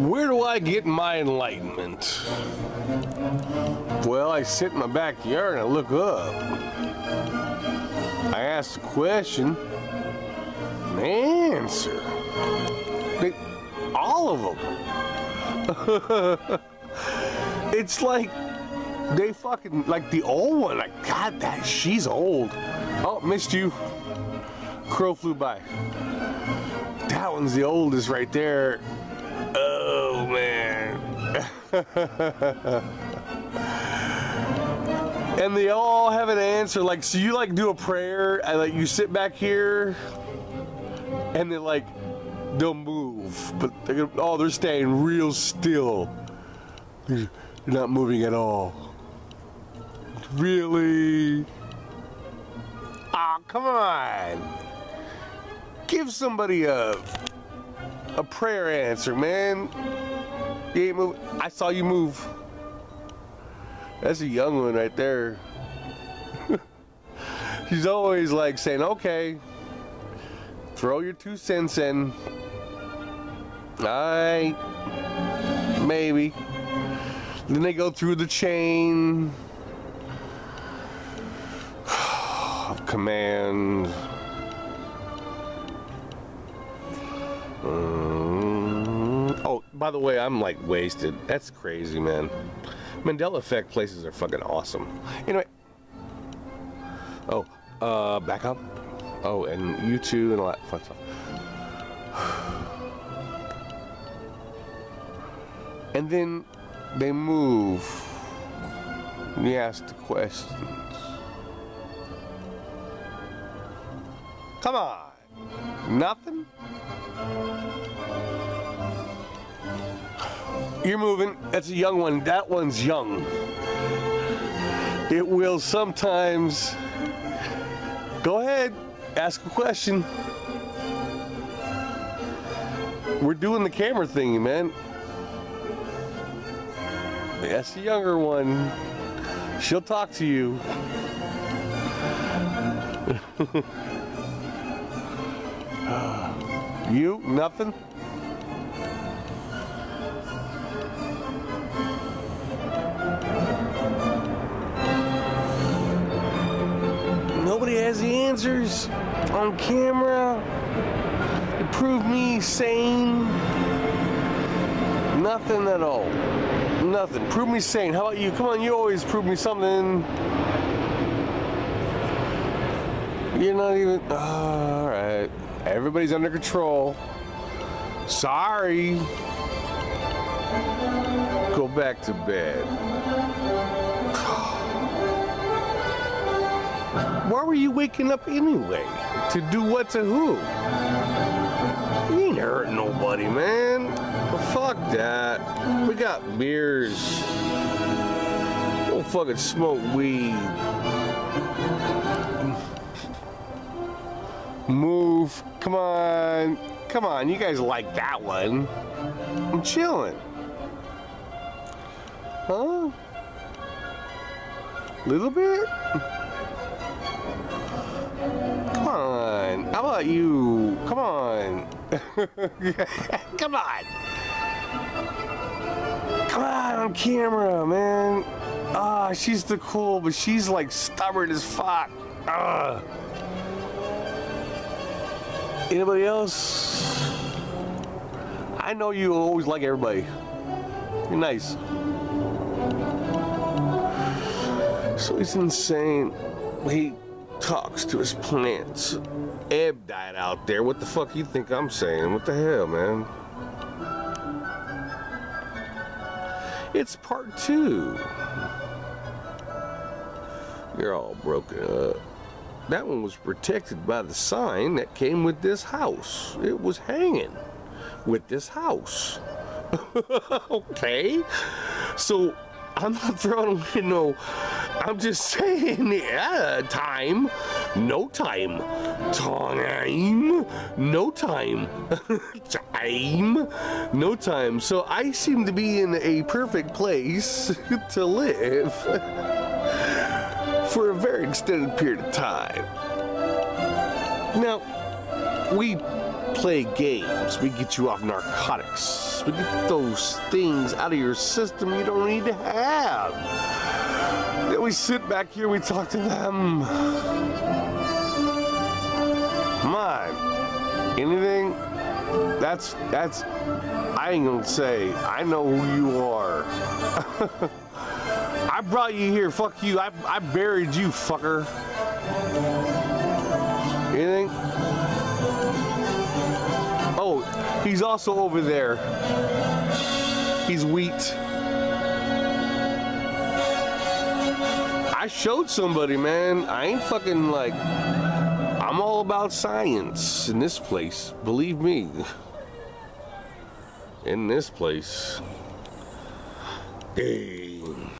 Where do I get my enlightenment? Well, I sit in my backyard and I look up. I ask the question, and they answer. All of them. It's like they fucking, like the old one. Like, God, she's old. Oh, missed you. Crow flew by. That one's the oldest right there. Oh, man. And they all have an answer. Like, so you like do a prayer and like you sit back here and they'll move, but they're staying real still. They're not moving at all. Really? Ah, oh, come on. Give somebody a prayer answer, man. You ain't moving. I saw you move. That's a young one right there. She's always like saying, okay, throw your 2 cents in. Alright. Maybe. Then they go through the chain of command. Oh, by the way, I'm like wasted. That's crazy, man. Mandela effect places are fucking awesome. Anyway. Oh, back up. Oh, and U2 and all that fun stuff. And then they move. And you ask the questions. Come on. Nothing? You're moving. That's a young one. That one's young. It will sometimes. Go ahead. Ask a question. We're doing the camera thingy, man. That's the younger one. She'll talk to you. You? Nothing? Nobody has the answers on camera to prove me sane. Nothing at all. Nothing. Prove me sane. How about you? Come on, you always prove me something. You're not even. Alright. Everybody's under control. Sorry. Go back to bed. Why were you waking up anyway? To do what to who? You ain't hurting nobody, man. Well, fuck that. We got beers. Don't fucking smoke weed. Move. Come on. Come on. You guys like that one. I'm chilling. Huh? Little bit? Come on. How about you? Come on. Come on. Come on camera, man. Ah, she's the cool, but she's like stubborn as fuck. Ugh. Anybody else? I know you always like everybody. You're nice. So he's insane. He talks to his plants. Ebb died out there. What the fuck you think I'm saying? What the hell, man? It's part 2. You're all broken up. That one was protected by the sign that came with this house. It was hanging with this house. Okay. So I'm not throwing away no. I'm just saying, yeah, time, no time, time, no time, time, no time. So I seem to be in a perfect place to live for a very extended period of time. Now, we play games. We get you off narcotics. We get those things out of your system you don't need to have. Then we sit back here, we talk to them. Come on. Anything? That's, I ain't gonna say. I know who you are. I brought you here, fuck you. I buried you, fucker. Anything? Oh, he's also over there. He's wheat. I showed somebody, man. I ain't fucking like, I'm all about science in this place. Believe me. In this place. Hey.